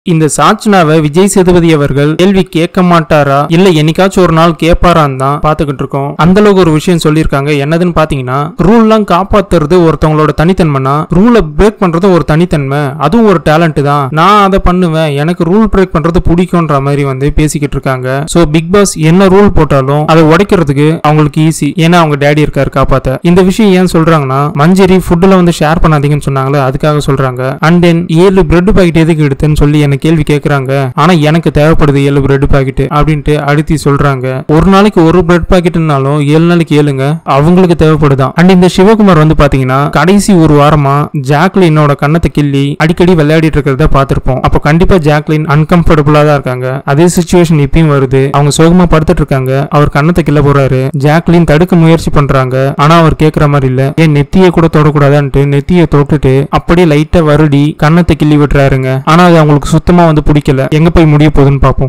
இந்த சாச்சனாவை விஜய் சேதுபதி அவர்கள் கேள்வி கேட்க மாட்டாரா இல்ல என்னைக்காச்சும் ஒரு நாள் கேட்பாரான்னு தான் பாத்துக்கிட்டு இருக்கோம். அந்த அளவுக்கு ஒரு விஷயம் சொல்லியிருக்காங்க. என்னதுன்னு பாத்தீங்கன்னா, ரூல் எல்லாம் காப்பாத்துறது ஒருத்தவங்களோட தனித்தன்மைனா ரூலை பிரேக் பண்றது ஒரு தனித்தன்மை, அதுவும் ஒரு டேலண்ட் தான். நான் அதை பண்ணுவேன், எனக்கு ரூல் பிரேக் பண்றது பிடிக்கும்ன்ற மாதிரி பேசிக்கிட்டு இருக்காங்க. சோ பிக் பாஸ் என்ன ரூல் போட்டாலும் அதை உடைக்கிறதுக்கு அவங்களுக்கு ஈஸி. ஏன்னா அவங்க டேடி இருக்காரு காப்பாத்த. இந்த விஷயம் ஏன் சொல்றாங்கன்னா, மஞ்சரி ஃபுட்ல ஷேர் பண்ணாதீங்கன்னு சொன்னாங்களே, அதுக்காக சொல்றாங்க. அண்ட் தென் 7 பிரெட் பாக்கெட் எதுக்கு எடுத்துன்னு சொல்லி கேள்வி கேக்குறாங்க. ஆனா எனக்கு தேவைப்படுது 7 பிரெட் பாக்கெட் அப்படின்ட்டு அடுத்து சொல்றாங்க. ஒரு நாளைக்கு ஒரு பிரெட் பாக்கெட்னாலும் 7 நாளைக்கு 7ங்க அவங்களுக்கு தேவைப்படுதான். அண்ட் இந்த சிவகுமார் பாத்தீங்கன்னா கடைசி ஒரு வாரமா ஜாக்லினோட கண்ணத்தை கிள்ளி அடிக்கடி விளையாடிட்டு இருக்கிறத பாத்திருப்போம். அப்ப கண்டிப்பா ஜாக்லின் அன்கம்ஃபர்டபுளா தான் இருக்காங்க. அதே சிச்சுவேஷன் இப்பயும் வருது. அவங்க சோகமா படுத்துட்டு இருக்காங்க. அவர் கண்ணத்தை கிள்ள போறாரு. ஜாக்லின் தடுக்க முயற்சி பண்றாங்க. ஆனா அவர் கேட்கிற மாதிரி இல்ல. ஏன் நெத்தியை கூட தொடக்கூடாதான்ட்டு நெத்தியை தொட்டுட்டு அப்படியே லைட்டா வருடி கண்ணத்தை கிள்ளி விட்டுறாருங்க. ஆனா அது அவங்களுக்கு சுத்தமா பிடிக்கல. எங்க போய் முடிய போகுதுன்னு பாப்போம்.